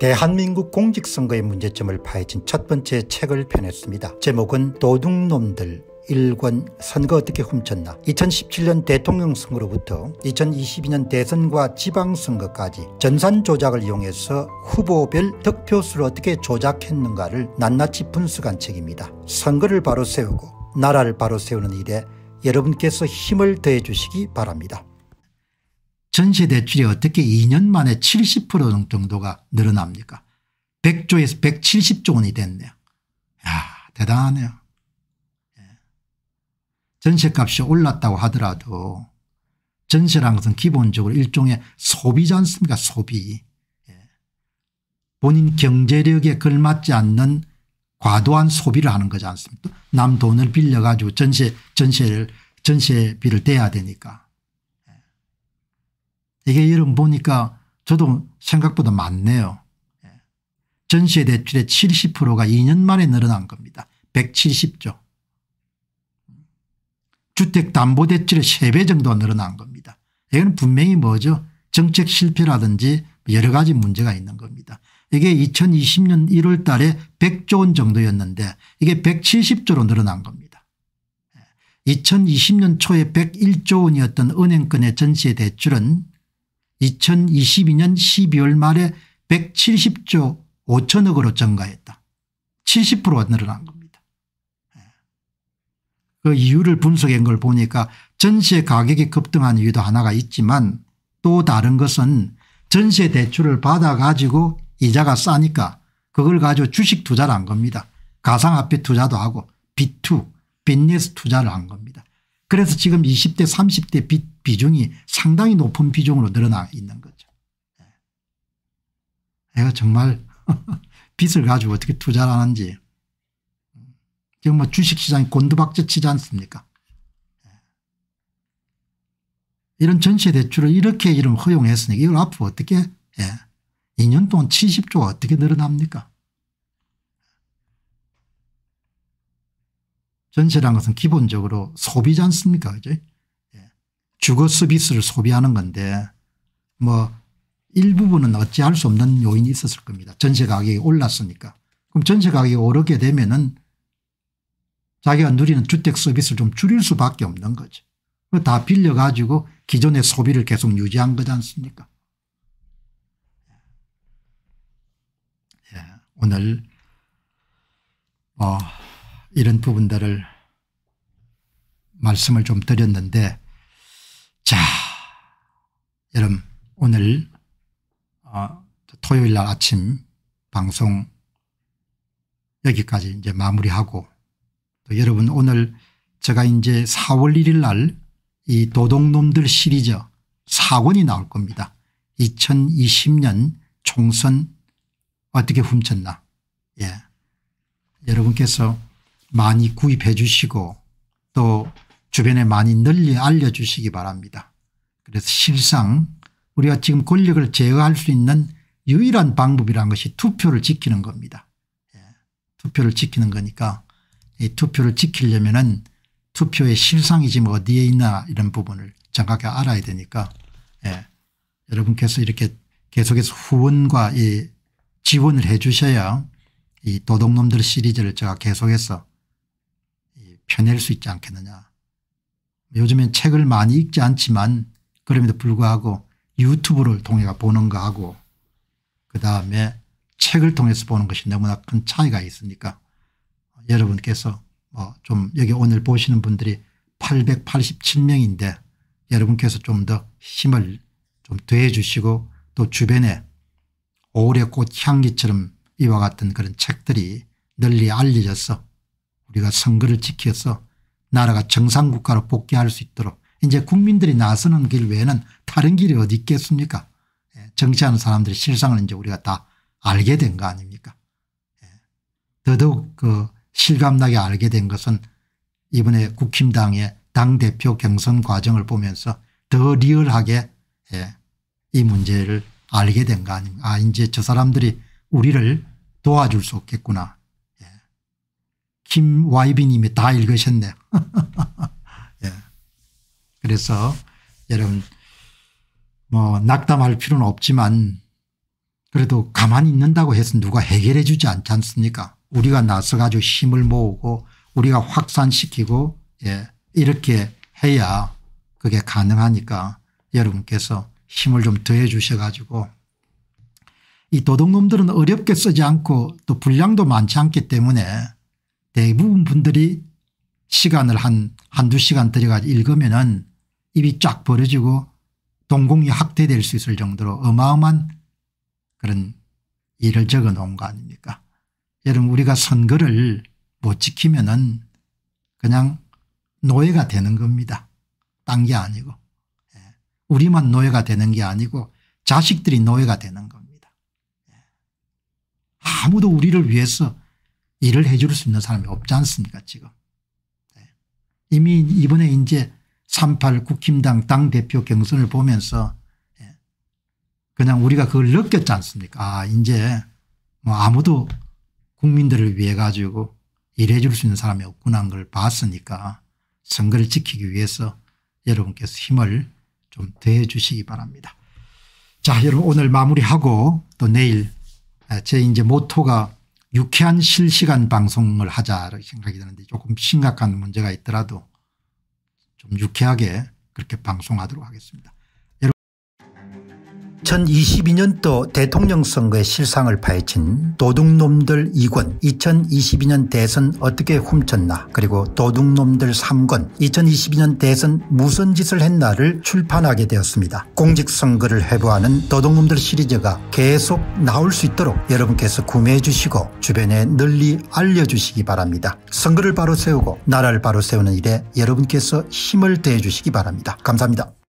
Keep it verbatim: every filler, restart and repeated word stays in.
대한민국 공직선거의 문제점을 파헤친 첫 번째 책을 펴냈습니다. 제목은 도둑놈들 일 권 선거 어떻게 훔쳤나. 이천십칠 년 대통령 선거로부터 이천이십이 년 대선과 지방선거까지 전산 조작을 이용해서 후보별 득표수를 어떻게 조작했는가를 낱낱이 분석한 책입니다. 선거를 바로 세우고 나라를 바로 세우는 일에 여러분께서 힘을 더해 주시기 바랍니다. 전세대출이 어떻게 이 년 만에 칠십 퍼센트 정도가 늘어납니까? 백 조에서 백칠십 조 원이 됐네요. 이야, 대단하네요. 전세값이 올랐다고 하더라도 전세라는 것은 기본적으로 일종의 소비지 않습니까? 소비. 본인 경제력에 걸맞지 않는 과도한 소비를 하는 거지 않습니까? 남 돈을 빌려 가지고 전세, 전세를, 전세비를 대야 되니까. 이게 여러분 보니까 저도 생각보다 많네요. 전세 대출의 칠십 퍼센트가 이 년 만에 늘어난 겁니다. 백칠십 조. 주택담보대출의 세 배 정도가 늘어난 겁니다. 이건 분명히 뭐죠? 정책 실패라든지 여러 가지 문제가 있는 겁니다. 이게 이천이십 년 일월 달에 백 조 원 정도였는데 이게 백칠십 조로 늘어난 겁니다. 이천이십 년 초에 백일 조 원이었던 은행권의 전세 대출은 이천이십이 년 십이월 말에 백칠십 조 오천억으로 증가했다. 칠십 퍼센트가 늘어난 겁니다. 그 이유를 분석한 걸 보니까 전세 가격이 급등한 이유도 하나가 있지만 또 다른 것은 전세 대출을 받아 가지고 이자가 싸니까 그걸 가지고 주식 투자를 한 겁니다. 가상화폐 투자도 하고 비투 비즈니스 투자를 한 겁니다. 그래서 지금 이십 대 삼십 대 빚 비중이 상당히 높은 비중으로 늘어나 있는 거죠. 내가 정말 빚을 가지고 어떻게 투자를 하는지 지금 뭐 주식시장이 곤두박질 치지 않습니까? 이런 전세대출을 이렇게 이름 허용했으니까 이걸 앞으로 어떻게 예. 이 년 동안 칠십 조가 어떻게 늘어납니까? 전세라는 것은 기본적으로 소비지 않습니까? 그죠? 예. 주거 서비스를 소비하는 건데 뭐 일부분은 어찌할 수 없는 요인이 있었을 겁니다. 전세 가격이 올랐으니까. 그럼 전세 가격이 오르게 되면은 자기가 누리는 주택 서비스를 좀 줄일 수밖에 없는 거죠. 다 빌려 가지고 기존의 소비를 계속 유지한 거지 않습니까? 예, 오늘 어, 이런 부분들을 말씀을 좀 드렸는데 자 여러분 오늘 어, 토요일 날 아침 방송 여기까지 이제 마무리하고 또 여러분 오늘 제가 이제 사월 일일 날 이 도둑놈들 시리즈 사 권이 나올 겁니다. 이천이십 년 총선 어떻게 훔쳤나. 예. 여러분께서 많이 구입해 주시고 또 주변에 많이 널리 알려주시기 바랍니다. 그래서 실상 우리가 지금 권력을 제어할 수 있는 유일한 방법이라는 것이 투표를 지키는 겁니다. 예. 투표를 지키는 거니까 이 투표를 지키려면은 투표의 실상이 지금 어디에 있나 이런 부분을 정확하게 알아야 되니까 예. 여러분께서 이렇게 계속해서 후원과 이 지원을 해 주셔야 이 도둑놈들 시리즈를 제가 계속해서 펴낼 수 있지 않겠느냐. 요즘엔 책을 많이 읽지 않지만 그럼에도 불구하고 유튜브를 통해 보는 거하고 그다음에 책을 통해서 보는 것이 너무나 큰 차이가 있으니까 여러분께서 뭐 좀 여기 오늘 보시는 분들이 팔백팔십칠 명인데 여러분께서 좀 더 힘을 좀 더해 주시고 또 주변에 오래 꽃향기처럼 이와 같은 그런 책들이 널리 알려져서 우리가 선거를 지켜서 나라가 정상국가로 복귀할 수 있도록 이제 국민들이 나서는 길 외에는 다른 길이 어디 있겠습니까? 정치하는 사람들의 실상을 이제 우리가 다 알게 된 거 아닙니까? 더더욱 그 실감나게 알게 된 것은 이번에 국힘당의 당대표 경선 과정을 보면서 더 리얼하게 예, 이 문제를 알게 된 거 아닙니까? 아 이제 저 사람들이 우리를 도와줄 수 없겠구나. 예. 김와이비님이 다 읽으셨네요. 예. 그래서 여러분 뭐 낙담할 필요는 없지만 그래도 가만히 있는다고 해서 누가 해결해 주지 않지 않습니까? 우리가 나서 가지고 힘을 모으고 우리가 확산시키고 예, 이렇게 해야 그게 가능하니까 여러분께서 힘을 좀 더해 주셔 가지고 이 도둑놈들은 어렵게 쓰지 않고 또 분량도 많지 않기 때문에 대부분 분들이 시간을 한 한두 시간 들여가지고 읽으면은 입이 쫙 벌어지고 동공이 확대될 수 있을 정도로 어마어마한 그런 일을 적어 놓은 거 아닙니까? 여러분 우리가 선거를 못 지키면은 그냥 노예가 되는 겁니다. 딴 게 아니고. 우리만 노예가 되는 게 아니고 자식들이 노예가 되는 겁니다. 아무도 우리를 위해서 일을 해 줄 수 있는 사람이 없지 않습니까 지금. 이미 이번에 이제 삼팔 국힘당 당대표 경선을 보면서 그냥 우리가 그걸 느꼈지 않습니까? 아 이제 뭐 아무도 국민들을 위해 가지고 일해 줄 수 있는 사람이 없구나 하는 걸 봤으니까 선거를 지키기 위해서 여러분께서 힘을 좀 더해 주시기 바랍니다. 자 여러분 오늘 마무리하고 또 내일 제 이제 모토가 유쾌한 실시간 방송을 하자 생각이 드는데 조금 심각한 문제가 있더라도 좀 유쾌하게 그렇게 방송하도록 하겠습니다. 이천이십이 년도 대통령 선거의 실상을 파헤친 도둑놈들 이 권 이천이십이 년 대선 어떻게 훔쳤나 그리고 도둑놈들 삼 권 이천이십이 년 대선 무슨 짓을 했나를 출판하게 되었습니다. 공직선거를 회부하는 도둑놈들 시리즈가 계속 나올 수 있도록 여러분께서 구매해 주시고 주변에 널리 알려주시기 바랍니다. 선거를 바로 세우고 나라를 바로 세우는 일에 여러분께서 힘을 더해 주시기 바랍니다. 감사합니다.